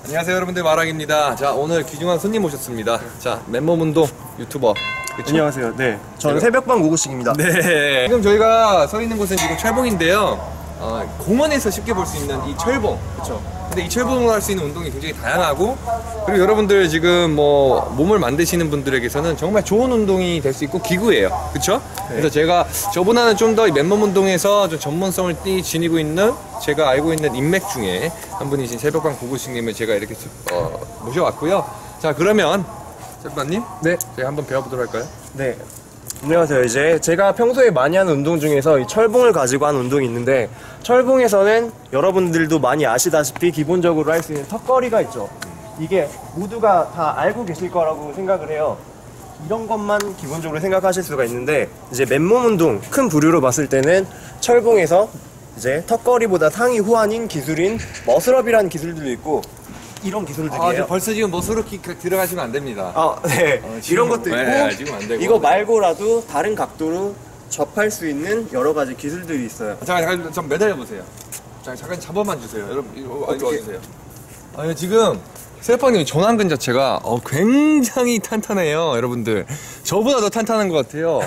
안녕하세요 여러분들, 마랑입니다. 자, 오늘 귀중한 손님 오셨습니다. 자, 맨몸 운동 유튜버. 그쵸? 안녕하세요. 네, 저는 새벽반 고고식입니다. 네. 지금 저희가 서 있는 곳은 지금 철봉인데요. 공원에서 쉽게 볼 수 있는 이 철봉. 그렇죠. 근데 이 철봉으로 할 수 있는 운동이 굉장히 다양하고, 그리고 여러분들 지금 뭐 몸을 만드시는 분들에게서는 정말 좋은 운동이 될 수 있고 기구예요. 그렇죠? 네. 그래서 제가 저보다는 좀 더 맨몸 운동에서 좀 전문성을 지니고 있는, 제가 알고 있는 인맥 중에 한 분이신 새벽반 고고식님을 제가 이렇게 모셔왔고요. 자, 그러면 새벽반님, 네, 제가 한번 배워보도록 할까요? 네. 안녕하세요. 이제 제가 평소에 많이 하는 운동 중에서 이 철봉을 가지고 하는 운동이 있는데, 철봉에서는 여러분들도 많이 아시다시피 기본적으로 할 수 있는 턱걸이가 있죠. 이게 모두가 다 알고 계실 거라고 생각을 해요. 이런 것만 기본적으로 생각하실 수가 있는데, 이제 맨몸 운동 큰 부류로 봤을 때는 철봉에서 이제 턱걸이보다 상위 호환인 기술인 머슬업이라는 기술들도 있고, 이런 기술들이에요. 벌써 지금 머슬업킥 들어가시면 안 됩니다. 네. 이런 것도 있고, 네, 지금 안 되고. 이거 말고라도 다른 각도로 접할 수 있는 여러 가지 기술들이 있어요. 잠깐 좀 매달려 보세요. 잠깐 잡아만 주세요. 여러분, 이거 와주세요. 지금 셀빵님 전완근 자체가 굉장히 탄탄해요, 여러분들. 저보다 더 탄탄한 것 같아요.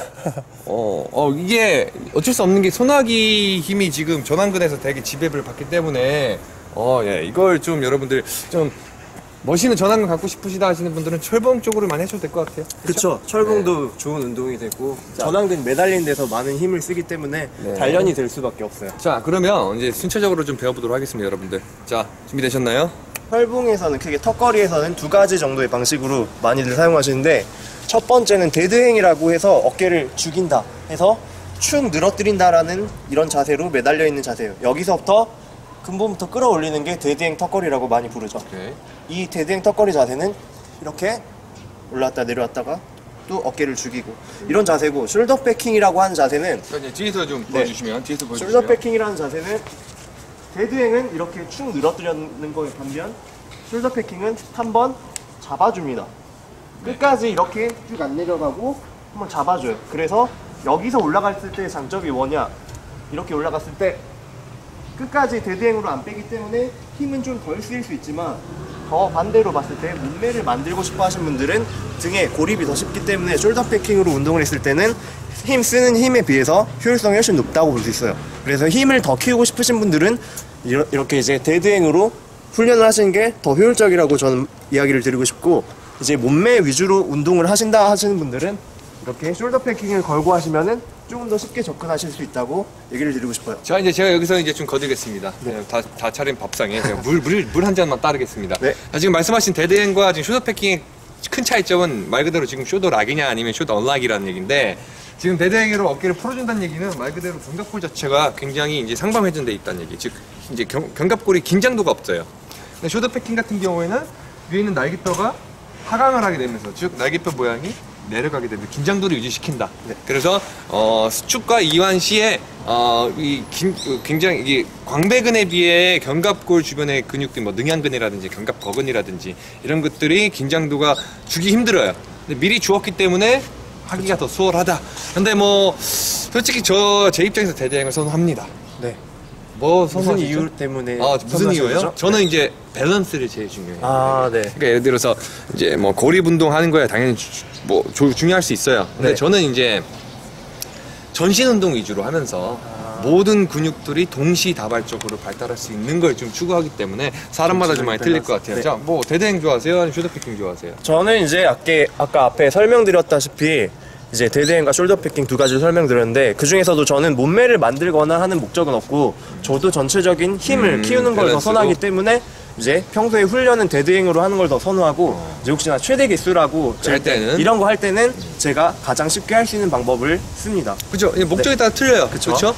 이게 어쩔 수 없는 게 손아귀 힘이 지금 전완근에서 되게 지배를 받기 때문에 예, 이걸 좀 여러분들 좀 멋있는 전완근 갖고 싶으시다 하시는 분들은 철봉 쪽으로 많이 하셔도 될 것 같아요. 그렇죠. 철봉도 네. 좋은 운동이 되고, 전완근 매달리는 데서 많은 힘을 쓰기 때문에 네. 단련이 될 수밖에 없어요. 자, 그러면 이제 순차적으로 좀 배워보도록 하겠습니다, 여러분들. 자, 준비되셨나요? 철봉에서는 크게 턱걸이에서는 두 가지 정도의 방식으로 많이들 사용하시는데, 첫 번째는 데드행이라고 해서 어깨를 죽인다 해서 축 늘어뜨린다라는 이런 자세로 매달려 있는 자세예요. 여기서부터 근본부터 끌어올리는 게 데드행 턱걸이라고 많이 부르죠. 오케이. 이 데드행 턱걸이 자세는 이렇게 올라왔다 내려왔다가 또 어깨를 죽이고, 이런 자세고, 숄더 패킹이라고 하는 자세는 이제 뒤에서 좀 보여주시면, 뒤에서 보여주시면. 숄더 패킹이라는 자세는 데드행은 이렇게 축 늘어뜨리는 거에 반면, 숄더 패킹은 한번 잡아줍니다. 끝까지 이렇게 쭉 안 내려가고 한번 잡아줘요. 그래서 여기서 올라갔을 때 장점이 뭐냐, 이렇게 올라갔을 때 끝까지 데드행으로 안 빼기 때문에 힘은 좀 덜 쓰일 수 있지만, 더 반대로 봤을 때 몸매를 만들고 싶어 하신 분들은 등에 고립이 더 쉽기 때문에 숄더 패킹으로 운동을 했을 때는 쓰는 힘에 비해서 효율성이 훨씬 높다고 볼 수 있어요. 그래서 힘을 더 키우고 싶으신 분들은 이렇게 이제 데드행으로 훈련을 하시는 게 더 효율적이라고 저는 이야기를 드리고 싶고, 이제 몸매 위주로 운동을 하신다 하시는 분들은 이렇게 숄더 패킹을 걸고 하시면은 조금 더 쉽게 접근하실 수 있다고 얘기를 드리고 싶어요. 자, 이제 제가 여기서 이제 좀 거들겠습니다. 네. 다 차린 밥상에 제가 물 한 잔만 따르겠습니다. 네. 지금 말씀하신 데드행과 지금 숄더 패킹의 큰 차이점은 말 그대로 지금 숄더 락이냐 아니면 숄더 언락이라는 얘기인데, 지금 데드행으로 어깨를 풀어준다는 얘기는 말 그대로 견갑골 자체가 굉장히 이제 상방회전돼 있다는 얘기. 즉 이제 견갑골이 긴장도가 없어요. 근데 숄더 패킹 같은 경우에는 위에 있는 날개뼈가 하강을 하게 되면서, 즉 날개뼈 모양이 내려가게 되면 긴장도를 유지시킨다. 네. 그래서 수축과 이완 시에 굉장히 이게 광배근에 비해 견갑골 주변의 근육들, 뭐 능양근이라든지 견갑거근이라든지 이런 것들이 긴장도가 주기 힘들어요. 근데 미리 주었기 때문에 하기가 더 수월하다. 근데 뭐 솔직히 제 입장에서 데드행을 선호합니다. 네. 무슨 이유 때문에? 무슨 이유예요? 거죠? 저는 네. 이제 밸런스를 제일 중요해요. 네. 그러니까 예를 들어서 이제 뭐 고립 운동 하는 거야 당연히 중요할 수 있어요. 근데 네. 저는 이제 전신 운동 위주로 하면서 모든 근육들이 동시다발적으로 발달할 수 있는 걸 좀 추구하기 때문에 사람마다 좀 많이 틀릴 것 같아요. 네. 자, 뭐 데드행 좋아하세요? 아니면 숄더 패킹 좋아하세요? 저는 이제 아까 앞에 설명드렸다시피 이제 데드행과 숄더 패킹 두 가지를 설명드렸는데, 그 중에서도 저는 몸매를 만들거나 하는 목적은 없고, 저도 전체적인 힘을 키우는 걸 더 선호하기 때문에 이제 평소에 훈련은 데드행으로 하는 걸 더 선호하고, 이제 혹시나 최대 개수라고 할 때는 이런 거 할 때는 제가 가장 쉽게 할 수 있는 방법을 씁니다. 그죠? 목적에 따라 틀려요. 그렇죠?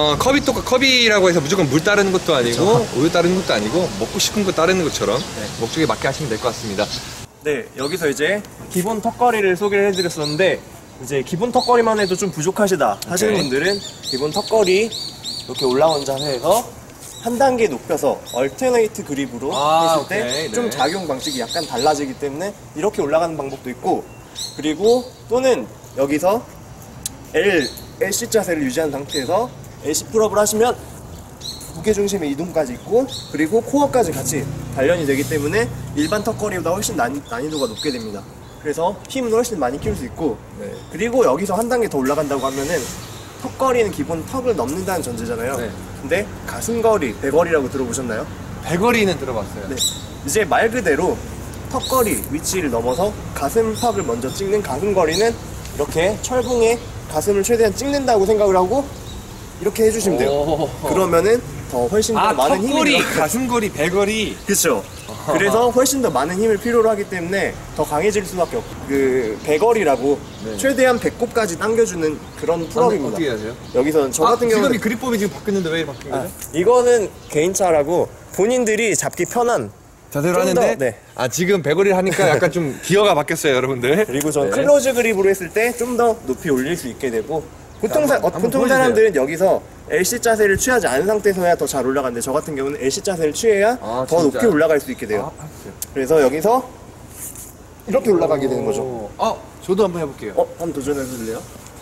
컵이라고 해서 무조건 물 따르는 것도 아니고 우유 따르는 것도 아니고 먹고 싶은 거 따르는 것처럼 목적에 맞게 하시면 될 것 같습니다. 네, 여기서 이제 기본 턱걸이를 소개를 해드렸었는데, 이제 기본 턱걸이만 해도 좀 부족하시다 하시는 분들은 기본 턱걸이 이렇게 올라온 자세에서 한 단계 높여서 얼터네이트 그립으로 했을 때 좀 작용 방식이 약간 달라지기 때문에 이렇게 올라가는 방법도 있고, 그리고 또는 여기서 LC 자세를 유지한 상태에서 LC 풀업을 하시면 무게중심의 이동까지 있고 그리고 코어까지 같이 단련이 되기 때문에 일반 턱걸이보다 훨씬 난이도가 높게 됩니다. 그래서 힘은 훨씬 많이 키울 수 있고 네. 그리고 여기서 한 단계 더 올라간다고 하면은 턱걸이는 기본 턱을 넘는다는 전제잖아요. 네. 근데 가슴걸이, 배걸이라고 들어보셨나요? 배거리는 들어봤어요. 네. 이제 말 그대로 턱걸이 위치를 넘어서 가슴팍을 먼저 찍는 가슴걸이는 이렇게 철봉에 가슴을 최대한 찍는다고 생각을 하고 이렇게 해주시면 돼요. 오. 그러면은 더 훨씬 더 아, 많은 힘이 턱걸이, 들어가요. 가슴걸이, 배거리. 그쵸. 그래서 훨씬 더 많은 힘을 필요로 하기 때문에 더 강해질 수밖에 없고 그 배걸이라고 네. 최대한 배꼽까지 당겨주는 그런 풀업입니다. 어떻게 하세요? 여기서는 저 같은 지금 경우는 이 그립법이 지금 바뀌었는데 왜 바뀐 거죠? 이거는 개인차라고 본인들이 잡기 편한 자세로 좀 더, 하는데 네. 아 지금 배거리를 하니까 약간 좀 기어가 바뀌었어요 여러분들. 그리고 전 네. 클로즈 그립으로 했을 때 좀 더 높이 올릴 수 있게 되고 보통, 한번 보통 보여주세요. 사람들은 여기서 LC 자세를 취하지 않은 상태에서야 더 잘 올라가는데 저 같은 경우는 LC 자세를 취해야 아, 더 높이 진짜요? 올라갈 수 있게 돼요. 그래서 여기서 이렇게 올라가게 되는 거죠. 저도 한번 해볼게요. 한번 도전해 주실래요?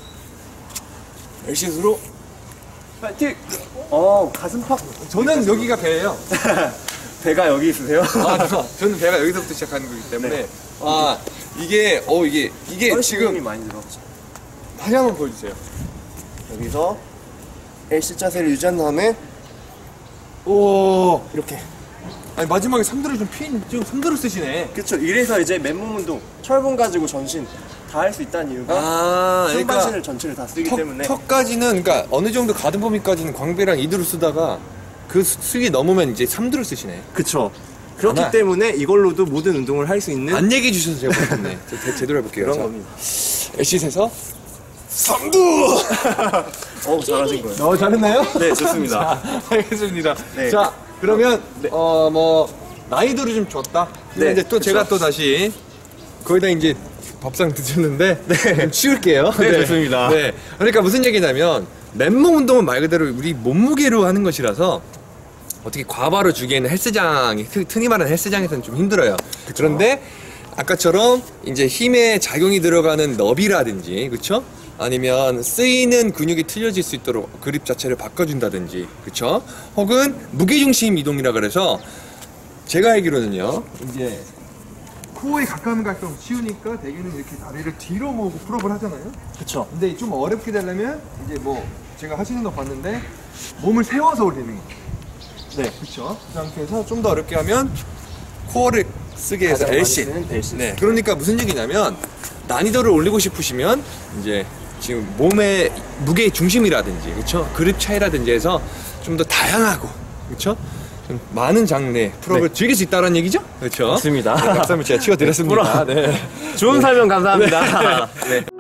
LCS로 파이팅! 가슴팍 저는 여기가 배예요. 배가 여기 있으세요? 저는 배가 여기서부터 시작하는 거기 때문에 이게 훨씬 지금 힘이 많이 들어갔죠. 다시 한번 보여주세요. 여기서 LC 자세를 유지한 다음에 오, 이렇게 아니 마지막에 삼두를 좀 삼두를 쓰시네. 그쵸. 이래서 이제 맨몸 운동 철봉 가지고 전신 다 할 수 있다는 이유가 그러니까 상반신을 전체를 다 쓰기 때문에 턱까지는 그러니까 어느 정도 가든 범위까지는 광배랑 이두를 쓰다가 그 수위 넘으면 이제 삼두를 쓰시네. 그쵸. 그렇기 아마- 때문에 이걸로도 모든 운동을 할 수 있는 안 얘기해 주셔서 제가 모르겠네. 제대로 해볼게요. 그런 자, 겁니다. LC에서 삼두. 잘하신 거예요. 잘했나요? 네, 좋습니다. 자, 알겠습니다. 네. 자, 그러면 뭐 난이도를 좀 줬다. 네, 이제 또 그쵸. 제가 또 다시 거의 다 이제 밥상 드셨는데 좀 치울게요. 네, 좋습니다. 네. 그러니까 무슨 얘기냐면 맨몸 운동은 말 그대로 우리 몸무게로 하는 것이라서 어떻게 과바로 주기에는 헬스장이 흔히 말하는 헬스장에서는 좀 힘들어요. 그런데 아까처럼 이제 힘의 작용이 들어가는 너비라든지 그렇죠? 아니면 쓰이는 근육이 틀려질 수 있도록 그립 자체를 바꿔준다든지 그렇죠? 혹은 무게중심 이동이라 그래서 제가 알기로는요 이제 코어에 가까운 갈수록 쉬우니까 대개는 이렇게 다리를 뒤로 모으고 풀업을 하잖아요. 그쵸. 근데 좀 어렵게 되려면 이제 뭐 제가 하시는 거 봤는데 몸을 세워서 올리는 거. 네. 그렇죠. 그 상태에서 좀 더 어렵게 하면 코어를 쓰게 해서 가장 LC. 많이 쓰는 LC. 네. 그러니까 무슨 얘기냐면 난이도를 올리고 싶으시면 이제 지금 몸의 무게 중심이라든지 그렇죠. 그립 차이라든지 해서 좀 더 다양하고 그렇죠. 좀 많은 장르의 풀업을 즐길 수 있다는 얘기죠. 그렇죠. 맞습니다. 네, 박수 한번 제가 치워드렸습니다. 네. 좋은 설명 감사합니다. 네.